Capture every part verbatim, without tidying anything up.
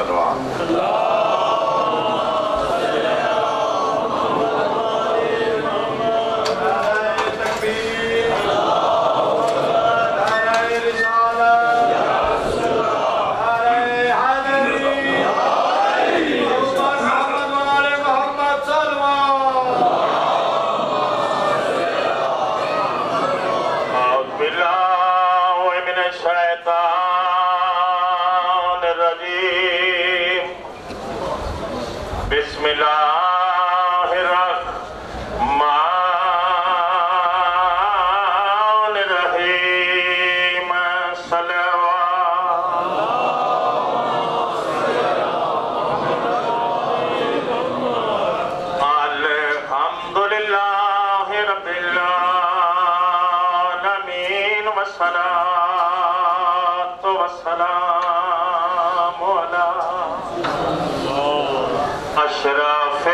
سلوات بسم اللہ الرحمن الرحیم الحمدللہ رب العالمین والصلاة والسلام علی اشرف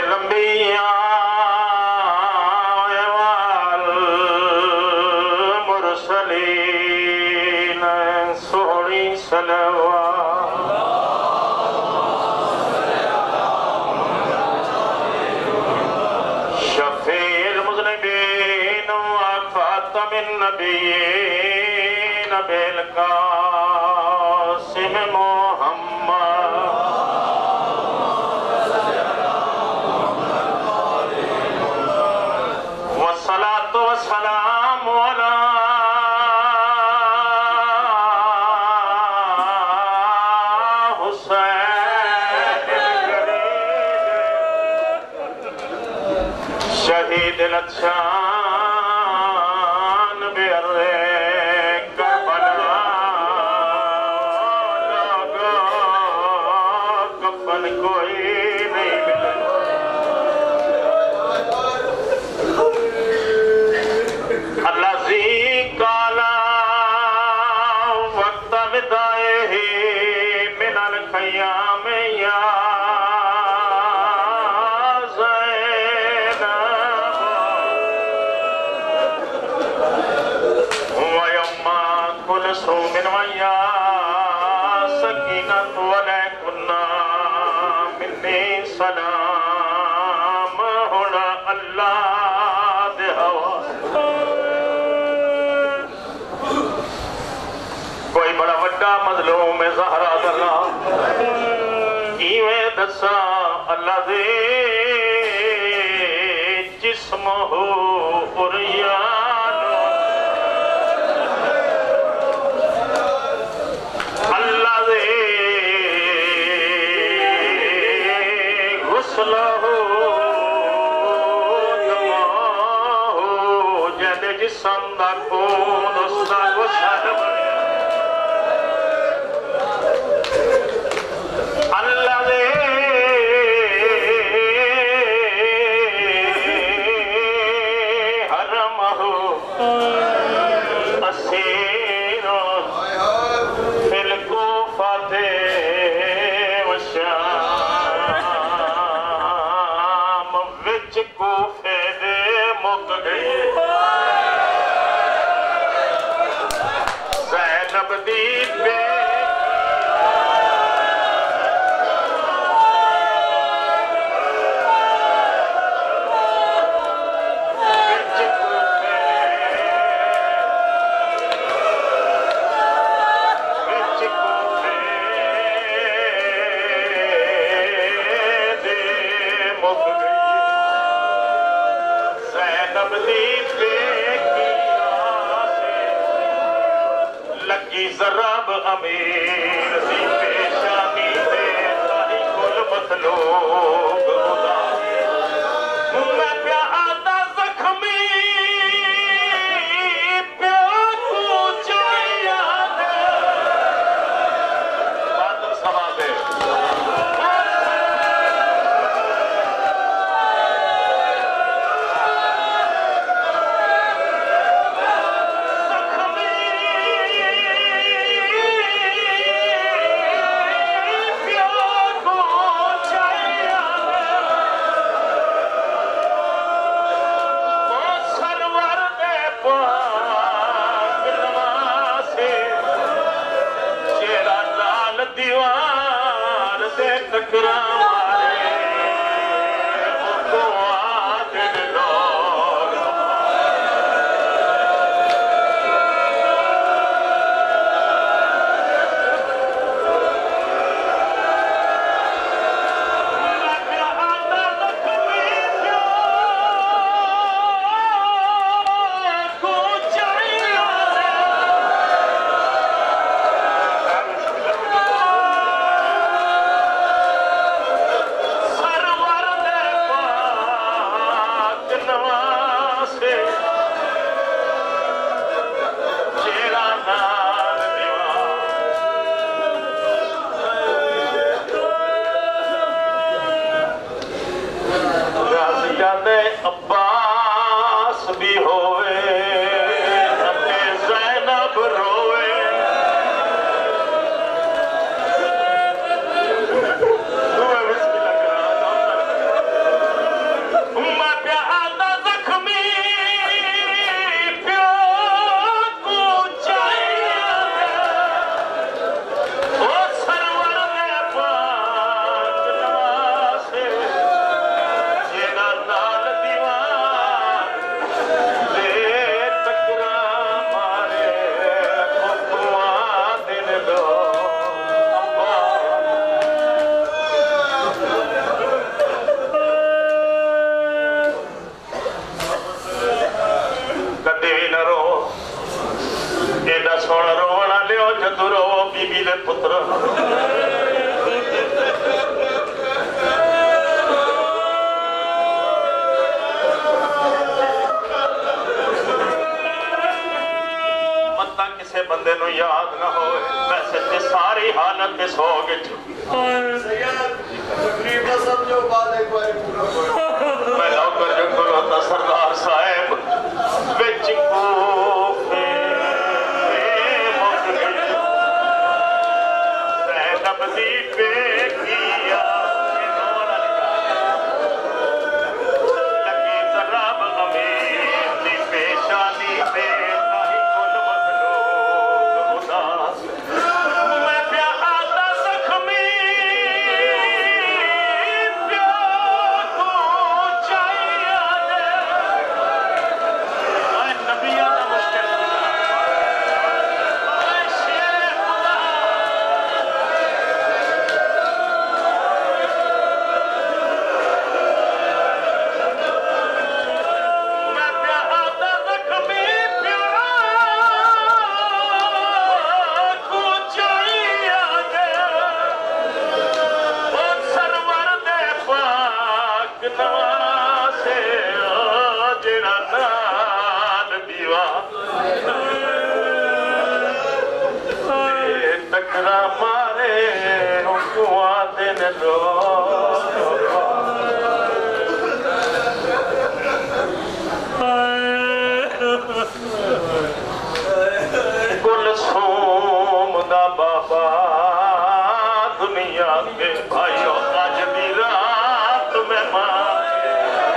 الانبیاء والمرسلین سوری صلوات شفیع المذنبین وخاتم النبیین بالقاسم محمد والسلام على حسین شہید لچھان بیر کربلا لگا کفن کوئی نہیں ملے الذي قال وقت ودائه من القيام يا زينب ويوم كل صوم ويا سكينة ولكن مني سلام هنا الله دهوا کوئی بڑا وڈا مظلوم زہرا دلا کیویں دسا اللہ دے جسم ہو اریانو اللہ دے غسل ہو دماغ ہو جد جسم دا کون اس دا غسل اللہ دے حرم ہو اسیر فی الکوفہ دے وشام وچ کوفے دے مک گئی زینب دی بے ضرب امیر دی پیشانی دے تاہی کل مطلوب خدا میں پیا آتا زخمی پیا کو چاہیا دے باتر سوا دے دیوار سے تکرا مارے کو آدن لوگ عباس بھی ہوئے اپنے زینب روئے میں پیادہ زخمی پیو کو چاہیے او سرور نے پاک نواسے جینا نال دیوان دے تکرا مارے خطوان دن دو کدی بھی نہ رو ایڈا سونا رونا لیو جدو رو بی بی دے پتر متا کسے بندے نو یاد نہ ہوئے ویسے تے ساری حالت تے سو گے سید تقریبا سمجھو بعد ایک بار پورا ہوئے میں لوکر جو کھلوتا سردار صاحب بچ کوفے مغرب زینب دی پہ کیا لگی ضرب امیر دی پیشانی پہ نہیں کل مخلوق اداس میں پیادہ زخمی پیو کو چاہیے میں نبیہ دا مشکل میں شیر خدا میں پیادہ زخمی پیو کو چاہیے او سرور دے پاک نواسے جڑا نال دیوان دے تکرا مارے کو آدن لوگ کلثوم دا بابا دنیا کے بھائیو آج دی رات میں مانگے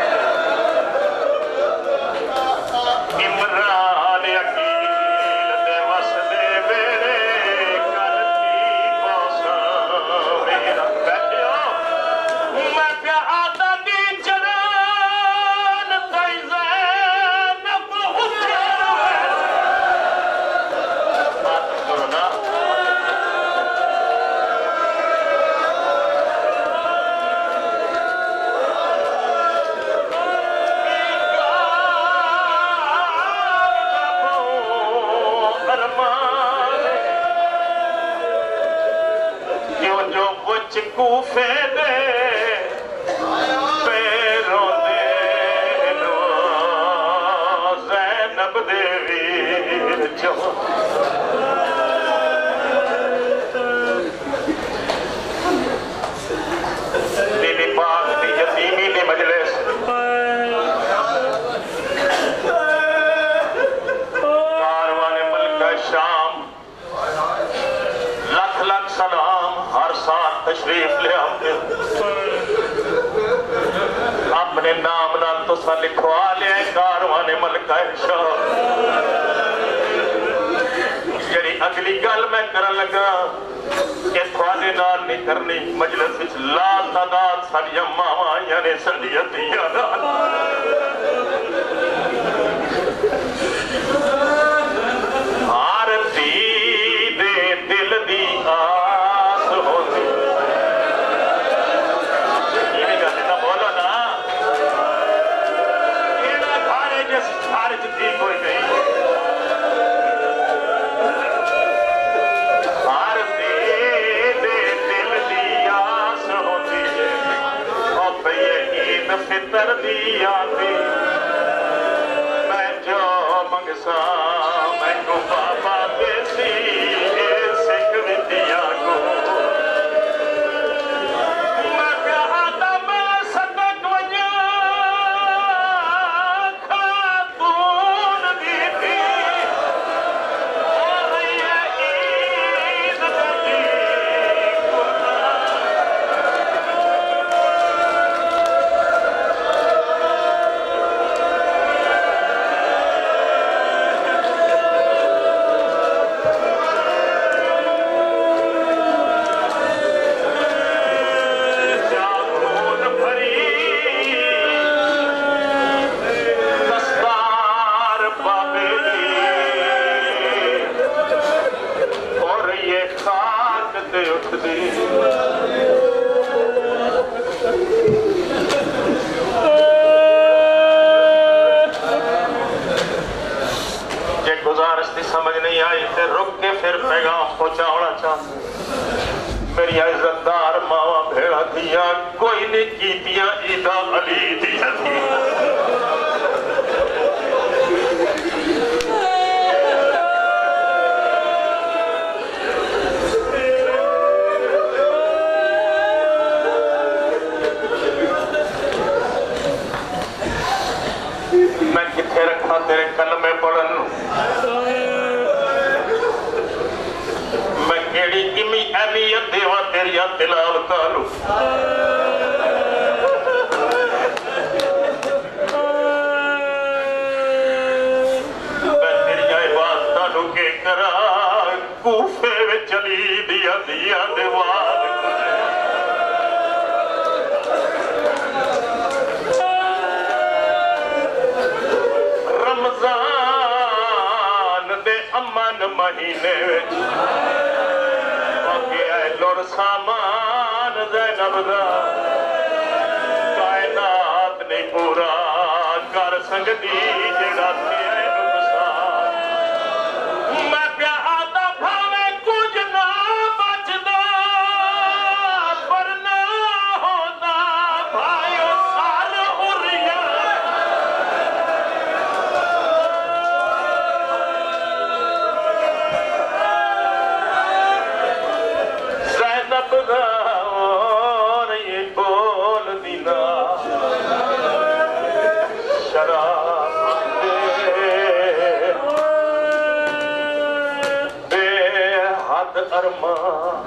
عمران عقیل دے وس دے میرے کرتی پوسا میرا بیٹھے ہو میں پیادہ دی جنان تائی زینب اٹھے روئے بات کرو نا کیوں جو بچ کوفے دے پیروں دے نو زینب دے ویر جو بی بی پاک دی یتیمی دی مجلس کاروان ملکہ شام لکھ لکھ سلام ہر ساتھ تشریف لے آتے اپنے نام نال تو سا لکھوا لے کاروان ملکہ شام جڑی اگلی گل میں کرن لگا کہ تھوڑے نال نہیں کرنی مجلس وچ لا تعداد ساڈیاں ماواں یعنی ساڈیاں دھیاں نال ہر دھی دے دل دی آس ہوندی یہ گل تے بولو نا کیڑا گھر ہے جس گھر وچ دھی کوئی نہیں فطر دی آتی میں جو منگسا میں کو بابا دیسی سکھ ودیا کو میں پیادا میں صدق وجہ خاتون دی تھی اور یہ عید دی سمجھ نہیں آئی تے رک کے پھر پیغام پہنچا ہونا چاہتا میری عزت دار ماوا بھیڑا دیا کوئی نہیں کیتیاں عیدہ علی دیا دیا میں کتھے رکھا تیرے کلمے پڑھن کیڑی کمی اہمیت دیوا تیریا تلاوتاں نو میں تیریا عبادتاں نو کے کرا کوفے وچ چلی دیا دیا دیوار رمضان دے امن مہینے وچ لڑ سامان زینب دا کائنات نہیں پورا کر سکتی جڑا تیرے نقصان میں پیادا بھاوے کچھ نہ بچدا پر نہ ہوتا بھائیو سال حریہ اور یہ بول دینا شراب دے بے حد ارمان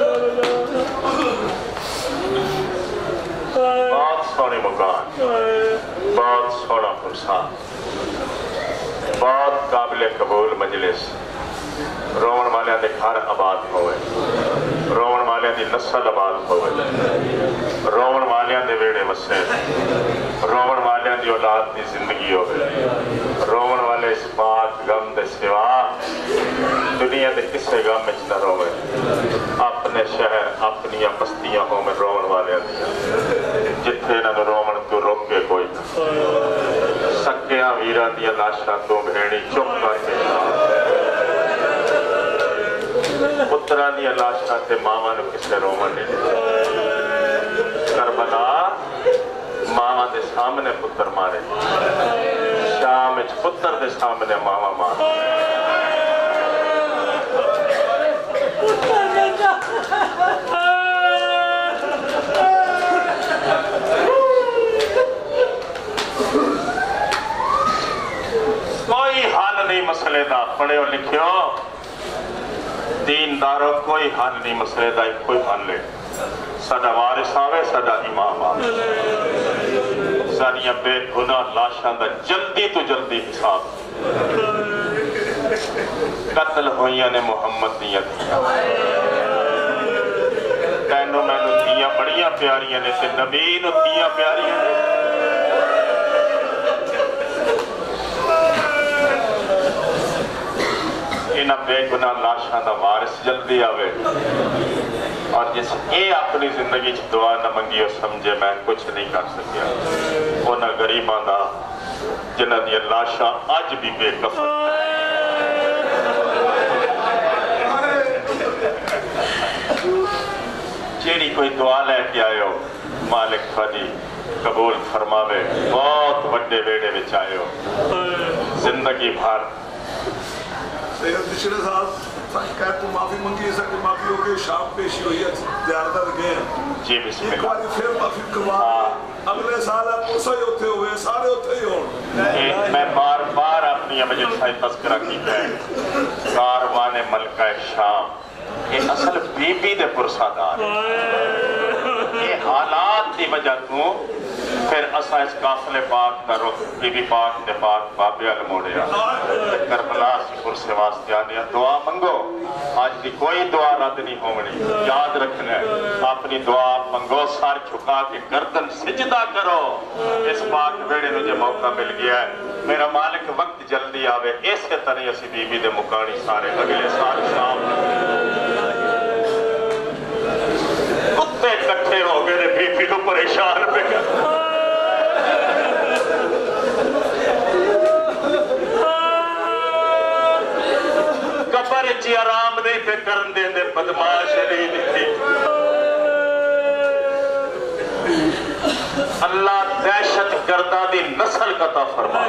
بہت سونے مکان بہت سونا فرسان بہت قابل قبول مجلس رومن والے دے گھر آباد ہوئے رومن والے دی نسل آباد ہوئے رومن والے دے ویڑے وسے رومن والے دی اولاد دی زندگی ہوئے رومن والے اس پاک غم دے سوا دنیا دے کسے غم میں نہ روئے اپنے شہر اپنی بستیاں ہوں میں رومن والے دیا جتھے نہ رومن تو روک کے کوئی نہ سکیاں ویران دیا لاشاں تو بھیڑی چپ کر کے پتران دیا لاشاں تے ماما نو کسے رومن نہیں کربلا ماما دے سامنے پتر مارے شام اچ پتر دے سامنے ماما مارے کوئی حال نہیں مسئلے دا پڑھے اور لکھیو دین دارو کوئی حال نہیں مسئلے دا کوئی حال لے ساڑا وارث آوے ساڑا امام آوے ساڑیاں بے گناہ لاشاں دا جلدی تو جلدی حساب قتل ہوئیاں نے محمد دیاں دھیاں تینوں میں نو دھیاں بڑیاں پیاریاں نے تے نبی نو دھیاں پیاریاں نے انہاں بے گناہ لاشاں دا وارث جلدی آوے اور جس اے اپنی زندگی چ دعا نہ منگی اور سمجھے میں کچھ نہیں کر سکیا انہاں غریباں دا جنہاں دی لاشاں اج بھی بے کفن جیڑی کوئی دعا لے کے آئے ہو مالک تھوڑی قبول فرماوے بہت بڑے بیڑے وچ آئے ہو زندگی بھر سید نشرے صاحب کہتے تو معافی منگی ایسا کہ معافی ہو گئی شام پیشی ہوئی ہے زیارتہ گئے ہیں جی بسم ایک باری پھر معافی کروا اگلے سال آپ اسا ہی ہوتے ہوئے سارے ہوتے ہی ہوں میں بار بار اپنی مجلس سے تذکرہ کی ہے کاروان ملکہ شام یہ اصل بی بی دے پرسادار یہ حالات دی وجہ تو پھر اسا اس قافلے پاک دا رخ بی بی پاک دے پاک بابے ال موڑیا کربلا سی پرسے واسطے آنیا دعا منگو آج دی کوئی دعا رد نہیں ہونی یاد رکھنا ہے اپنی دعا منگو سار چھکا کے گردن سجدہ کرو اس پاک بیڑے نو جو موقع مل گیا ہے میرا مالک وقت جلدی آوے ایسے طرح اسی بی بی دے مکانی سارے اگلے سال شام کتے کٹھے ہو گئے بی بی کو پریشان پہ قبر چی آرام نہیں پہ کرن دیں دے بدماش نہیں دیکھی اللہ دہشت گردہ دی نسل قطع فرما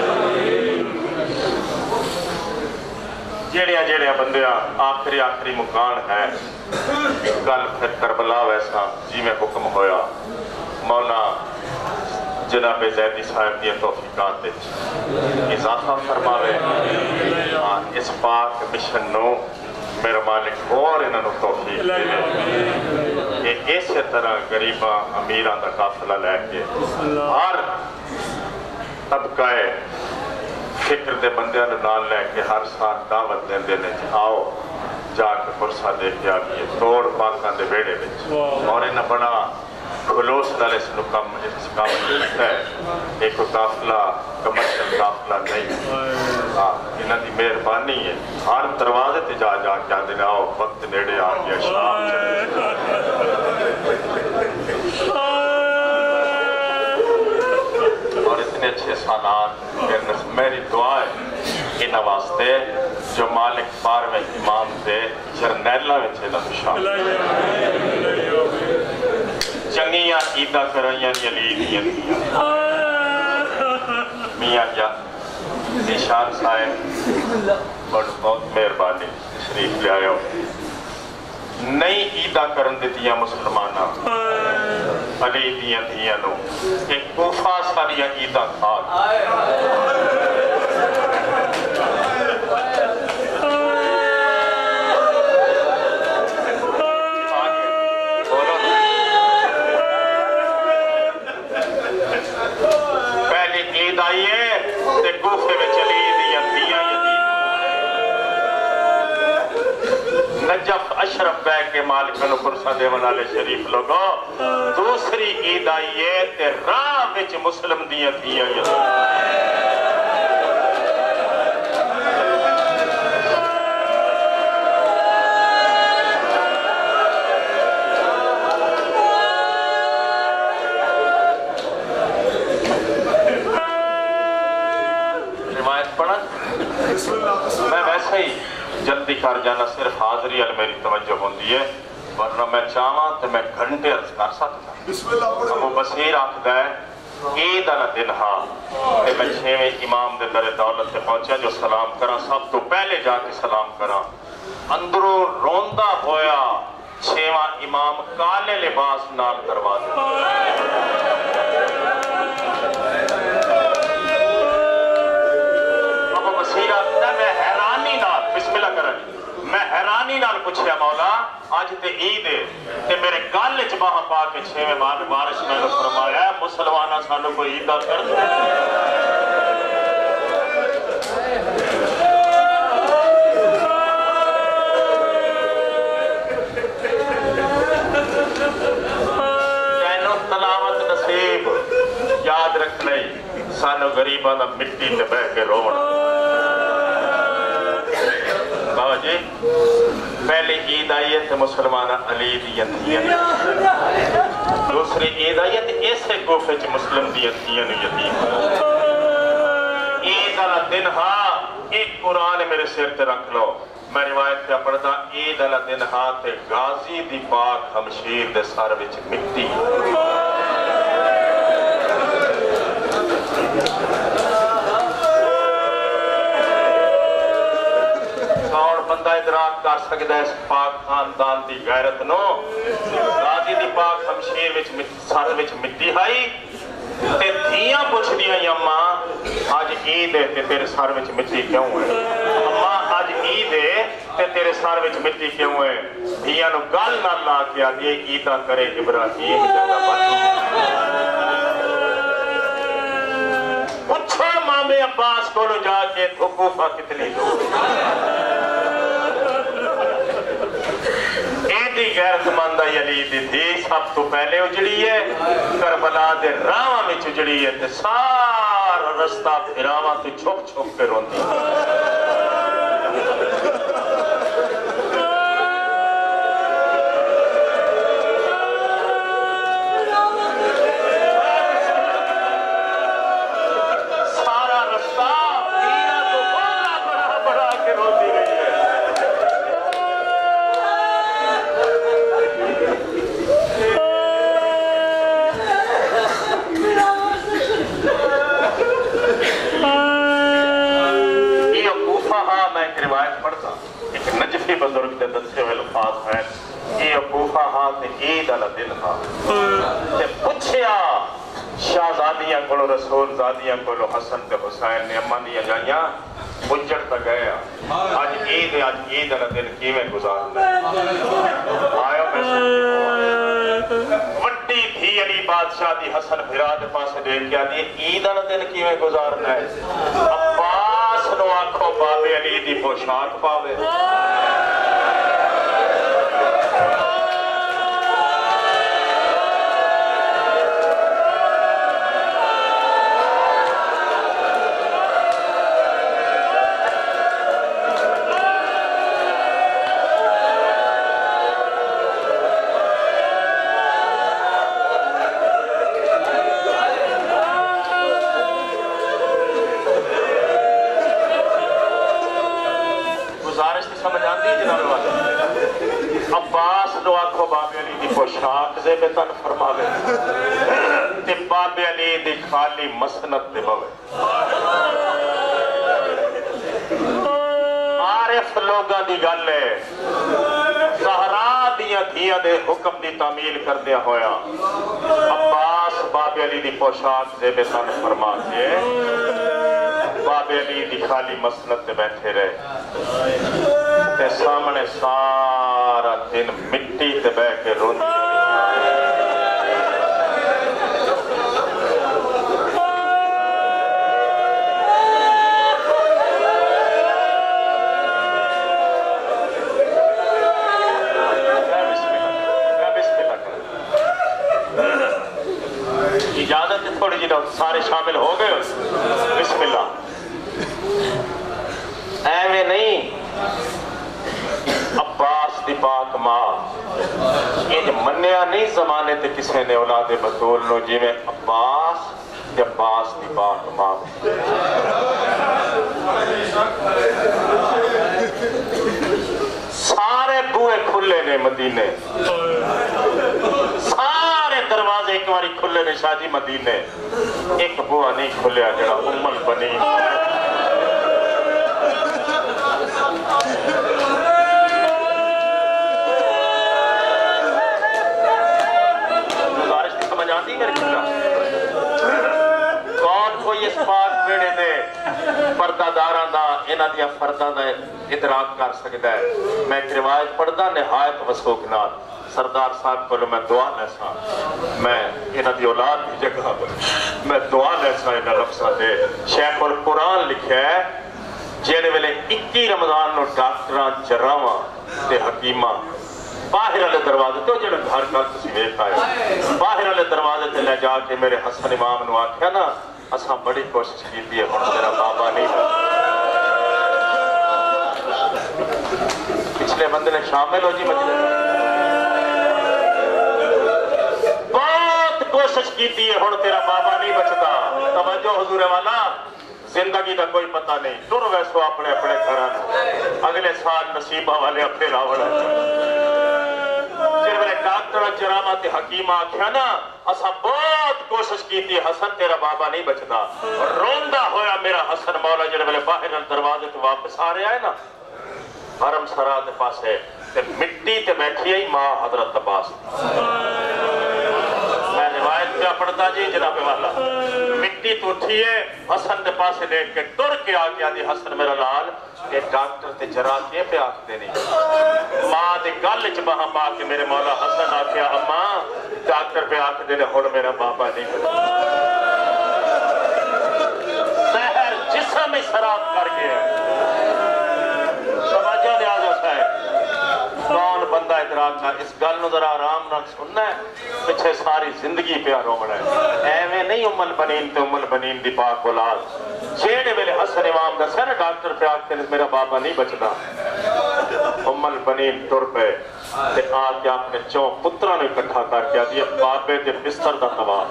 جیڑیاں جیڑیاں بندیاں آخری آخری مکان ہے کل پھر کربلا ویسا جی میں حکم ہویا مولا جناب زیدی صاحب دی توفیقات اضافہ فرماوے اس پاک مشن نو میرا مالک اور انہوں نے توفیق دے کہ اسی طرح غریباں امیران دا قافلہ لے کے ہر طبقہ فکر دے بندیاں نال لے کے ہر سال دعوت دیں دینے آؤ جا کے پرسہ دے کے آگئے توڑ پاکاں دے بیڑے بچ اور انہاں بڑا خلوص نال اس نو کم اس کام کرتا ہے ایک قافلہ کمرشل قافلہ نہیں انہاں دی مہربانی ہے ہر دروازے تے جا جا کے آدھے آؤ وقت نیڑے آ گیا شام اور اتنے اچھے سالات میری دعا ہے انہاں واسطے جو مالک بارویں امام دے جرنیلہ میں چھے نہ شامل چنگیاں عیدہ کرائیاں یلیدیاں دیا میاں یا نشان صاحب بہت مہربانی شریف لے آئے ہو نئی عیدہ کرن دیتیاں مسلمانہ علی دیاں دیاں نو ایک کوفہ ساریاں عیدہ کھاک نجف اشرف بیگ کے مالکن پرسہ دے منالے شریف لوگوں دوسری عید آئیے تے راہ بچ مسلم دیاں دیاں روایت پڑھا میں ویسے ہی جلدی کر جانا صرف حاضری علی میری توجہ ہوندی ہے ورنہ میں چاہاں تو میں گھنٹے عرض کر سکتا ابو بصیر آکھدا ہے عید علی دن ہاں کہ میں چھویں امام دے در دولت سے پہنچا جو سلام کرا سب تو پہلے جا کے سلام کرا اندروں روندہ ہویا چھواں امام کالے لباس نال کروا دے ابو بصیر آکھدا ہے میں حیرانی نال بسم اللہ کرنی میں حیرانی نال پوچھیا مولا آج تے عید ہے تے میرے گل وچ باہ پا کے چھویں بعد بارش میں فرمایا ہے مسلماناں سانو کوئی عیدہ کر دے ਲਈ ਸਾਨੂੰ ਗਰੀਬਾਂ ਦਾ ਮਿੱਟੀ ਤੇ ਬਹਿ ਕੇ ਰੋਵਣਾ। ਬਾਬਾ ਜੀ पहली ईद आई है तो मुसलमान अली दी धीयां, दूसरी ईद आई है तो इसे गुफे च मुस्लिम दी धीयां यतीम। ईद वाला दिन हा एक कुरान मेरे सिर ते रख लो, मैं रिवायत पे पढ़दा ईद वाला दिन हा ते गाजी दी पाक हमशीर दे सर विच मिट्टी। बंदा इदराक कर सकता है इस पाक खानदान की गैरत नो। गाजी दी पाक हमशीर विच सर विच मिट्टी आई ते धीयां पुछदियां अम्मा अज ईद है ते तेरे सर विच मिट्टी क्यों है? अम्मा अज ईद है ते तेरे सर विच मिट्टी क्यों है? धीयां नूं गल नाल ला के आदि ईदा करे इब्राहीम जदा पूछो मामे अब्बास को जाके हुकूफा कितनी दूर। गैरतमंद अली दी थी सब तो पहले उजड़ी है, करबला दे रावां विच उजड़ी है ते सारा रास्ता फिरावां ते छुप छुप के रोंदी। सारा रास्ता पीरा तो बड़ा बड़ा बड़ा के रोंदी गई है। बुजुर्ग के दसे हुए अल्फाज हैं ये वकूफा हाँ ते ईद वाला दिन हाँ ते पुछया शाहजादियां कोलो रसूलजादियां कोलो हसन ते हुसैन ने अम्मा दी जाइयां उजड़ तक गए आज ईद आज ईद वाला दिन किवें गुजारना आयो मैं वड्डी थी अली बादशाह दी हसन फिरा दे पासे देख के आदी ईद वाला दिन किवें गुजारना है? अब्बास नु आखो बाबे अली दी पोशाक पावे। समझ आती जनाब वाले अब्बास नु आखो बाबे अली दी पोशाक दे बेतन फरमावे ते बाबे अली दी खाली मसनत ते बवे। आरिफ लोगां दी गल है ज़हरा दियां धीयां दे हुक्म दी तामील करदे होया अब्बास बाबे अली दी पोशाक दे बेतन फरमा के बाबे अली दी खाली मसनत ते बैठे रहे ते सामने सारा दिन मिट्टी ते बह के रोंदी इजाजत थोड़ी जी सारे शामिल हो गए बिस्मिल्लाह। एवें नहीं अब्बास दी पाक मां इंज मन्निया नहीं जमाने ते किसी ने औलादे बतूल नो जिवें अब्बास ते अब्बास दी पाक मां। सारे बूहे खुले ने मदीने, सारे दरवाजे एक बारी खुले ने शादी मदीने, एक बूहा नहीं खुलिया जड़ा उम्मल बनी। कौन कोई इस पाक वेड़े दे पर्दादारां दा इन्हां दियां फर्दां दा इदराक कर सकदा है? मैं एक रिवायत पढ़दा निहायत वसूख नाल सरदार साहब को मैं दुआ लैसा, मैं इन्हां दी औलाद दी जगह मैं दुआ लैसा इन्हां लफ्ज़ां दे। शेखुल कुरान लिखिया है जेड़े वेले इक्की रमजान नु डॉक्टरां जरावां ते हकीमां बाहर वाले दरवाजे तो जो घर कल तुम वेख आए बाहर वाले दरवाजे ते ले जाके मेरे हसन इमाम नु आख्या ना اساں بڑی کوشش کی ہے ہن تیرا بابا نہیں پچھلے بندے نے شامل ہو جی مجلس بہت کوشش کی ہے ہن تیرا بابا نہیں بچتا توجہ حضور والا زندگی کا کوئی پتہ نہیں تر ویسو اپنے اپنے گھراں اگلے سال نصیبہ والے اپنے راوڑ جن میں ڈاکٹر جرامت حکیم آکھیا نا اسا بہت کوشش کی تھی حسن تیرا بابا نہیں بچتا روندہ ہویا میرا حسن مولا جن میں باہر دروازے تو واپس آ رہا ہے نا حرم سرا دے پاس ہے تے مٹی تے بیٹھی ہے ماں حضرت عباس میں روایت پہ پڑھتا جی جناب والا مٹی تو اٹھی ہے حسن دے پاس دیکھ کے ٹر کے آ گیا دی حسن میرا لال کہ ڈاکٹر تے جراح کے پہ آکھ دے نہیں ماں دے گل چ باہاں پا کے میرے مولا حسن آکھیا اماں ڈاکٹر پہ آکھ دے ہن میرا بابا نہیں سحر جسم سراب کر گیا توجہ لحاظ ہے کون بندہ ادراک نہ اس گل نو ذرا آرام نہ سننا ہے پیچھے ساری زندگی پہ رونا ہے ایویں نہیں ام البنین تے ام البنین دی پاک اولاد جیڑے ویلے حسن امام دسیا نا ڈاکٹر پہ آکھتے میرا بابا نہیں بچتا ام البنین ٹر پہ تے آ کے اپنے چوں پتراں نو اکٹھا کر کے آدھی بابے دے بستر دا طواف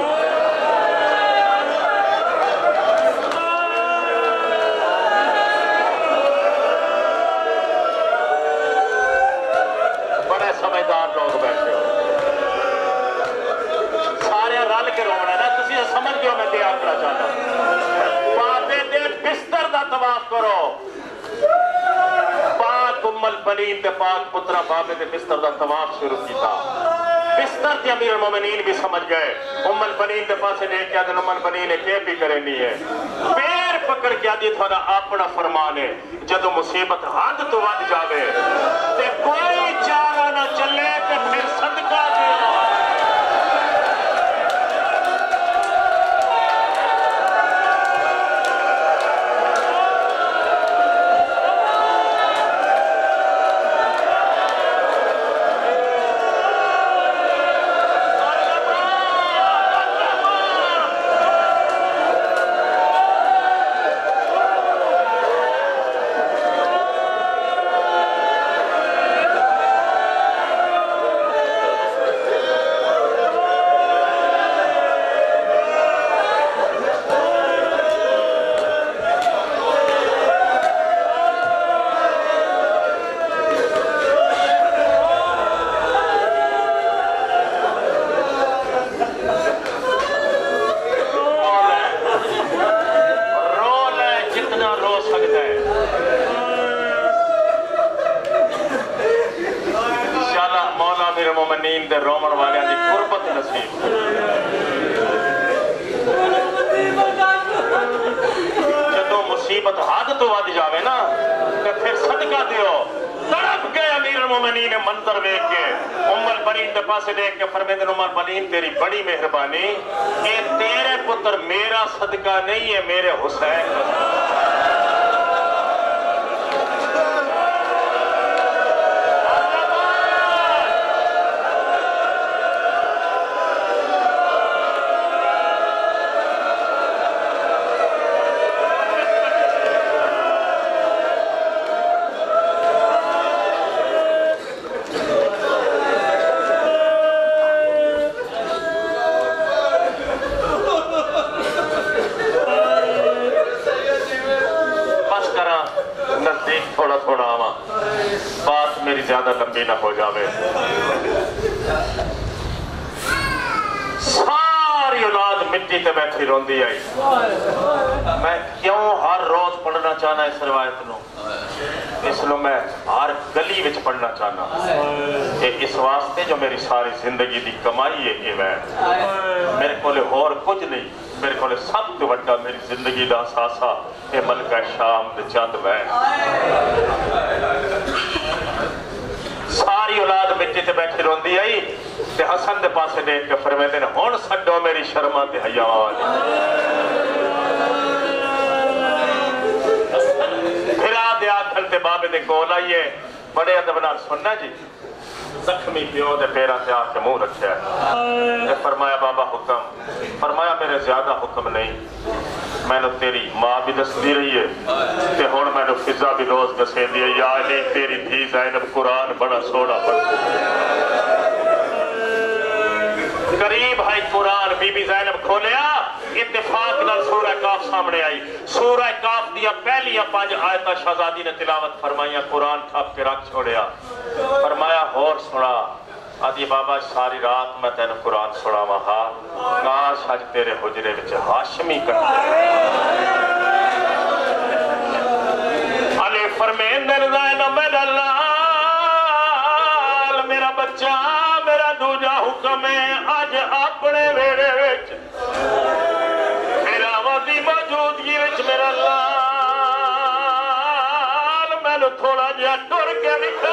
سمجھدار لوگ بیٹھے ہو سارے رل کے رونا نا تسی سمجھ گئے ہو میں کیا کرنا چاہتا بابے دے بستر دا طواف کرو پاک ام البنین دے پاک پترا بابے دے بستر دا طواف شروع کیتا بستر تے امیر المومنین بھی سمجھ گئے ام البنین دے پاسے دیکھ کے آدھے ام البنین کے بھی کرنی ہے پیر پکڑ کے آدھی تھوڑا اپنا فرمان ہے جدو مصیبت حد تو ود جاوے تے کوئی چارہ نہ چلے تے پھر صدقہ دیو رومن والے دی قربت نصیب جدو مصیبت حد تو ود جاوے نا تے پھر صدقہ دیو تڑپ گئے امیر المومنین منظر دیکھ کے ام البنین دے پاسے دیکھ کے فرمیندے ام البنین تیری بڑی مہربانی کہ تیرے پتر میرا صدقہ نہیں ہے میرے حسین کا تھوڑا تھوڑا آواں بات میری زیادہ لمبی نہ ہو جاوے ساری اولاد مٹی تے بیٹھی روندی آئی میں کیوں ہر روز پڑھنا چاہنا اس روایت نو اس لو میں ہر گلی وچ پڑھنا چاہنا کہ اس واسطے جو میری ساری زندگی دی کمائی ہے یہ میں میرے کولے اور کچھ نہیں میرے کولے سب تو بڑا میری زندگی دا ساسا اے ملکہ شام دے چند میں ساری اولاد مٹی تے بیٹھی روندی آئی تے حسن دے پاسے دیکھ کے فرمیندے نے ہن سڈو میری شرما تے حیا والی بابے دے کول آئیے بڑے ادب نال سننا جی زخمی پیو دے پیرا تے آ کے منہ رکھیا ہے فرمایا بابا حکم فرمایا میرے زیادہ حکم نہیں میں نے تیری ماں بھی دس دی رہی ہے کہ ہون میں نے فضا بھی روز دسے دیا یا علی تیری دھی زینب قرآن بڑا سوڑا پڑھتی قریب ہے قرآن بی بی زینب کھولیا اتفاق نال سورہ کاف سامنے آئی سورہ کاف دیا پہلی پانچ آیتہ شہزادی نے تلاوت فرمائیا قرآن ٹھپ کے رکھ چھوڑیا فرمایا اور سنا آدھی بابا ساری رات میں تین قرآن سنا وہاں کاش آج تیرے حجرے وچ ہاشمی کرتے علی فرمیندر زینب میرا لال میرا بچہ میرا دوجا حکم ہے آج اپنے ویڑے وچ میرا وادی موجودگی وچ میرا لال میں نے تھوڑا جہا ٹر کے نکلا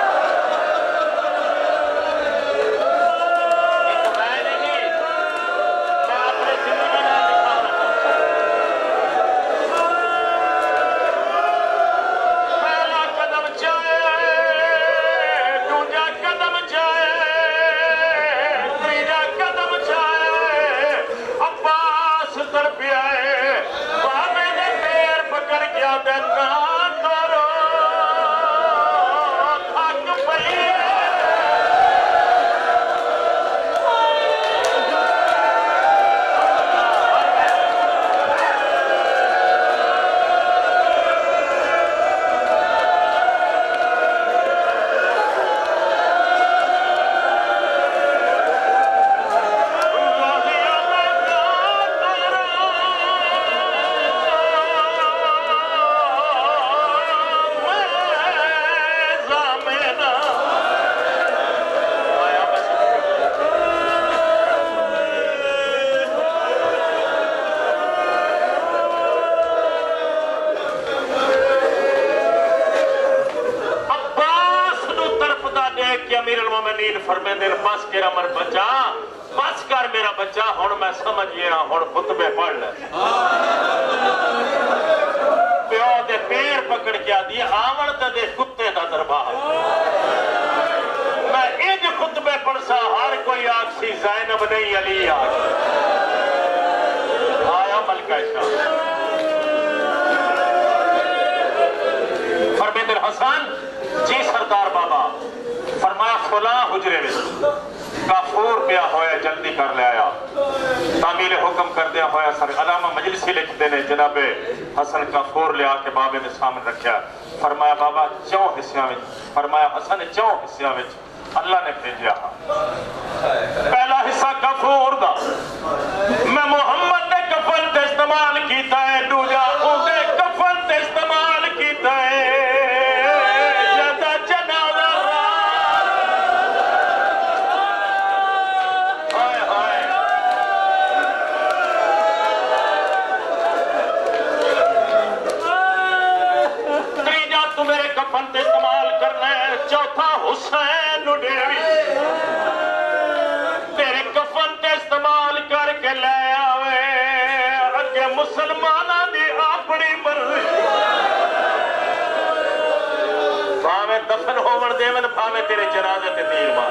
فرمیندر بس کرا مر بچہ بس کر میرا بچہ ہون میں سمجھئے رہا ہون خطبے پڑھ لے پیو دے پیر پکڑ کیا دیئے آمن تے دے کتے دا دربار میں ایج خطبے پڑھ سا ہر کوئی آکسی زینب نہیں علی آج آیا ملکہ شاہ فرمیندر حسن جی سردار بابا فرمایا فلاں حجرے میں کافور پیا ہویا جلدی کر لے آیا تعمیل حکم کر دیا ہویا سر علامہ مجلسی لکھ دینے جناب حسن کافور لے آ کے بابے نے سامنے رکھیا فرمایا بابا چوں حصیاں میں فرمایا حسن چوں حصیاں میں اللہ نے بھیجیا پہلا حصہ کافور دا میں محمد نے کفن تے استعمال کیتا ہے دوجا اندے کفن تے استعمال کیتا ہے استعمال کرنا ہے چوتھا حسین ڈیوی تیرے کفن تے استعمال کر کے لے آوے اگے مسلمانہ دی اپنی مرضی بھاوے دفن ہومن دیون بھاوے تیرے جنازے تے تیر مار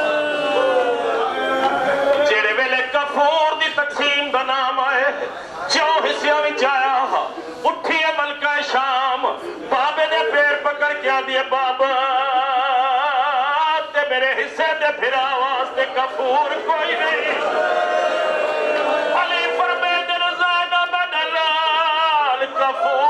جیڑے ویلے کفور دی تقسیم دا نام آئے چوں حصیاں وچ آیا اٹھی ہے ملکہ شام بابے نے پیر پکڑ کیا دیے بابا تے میرے حصے دے پھر آواز تے کفور کوئی نہیں علی فرمیندر زینب دلال کفور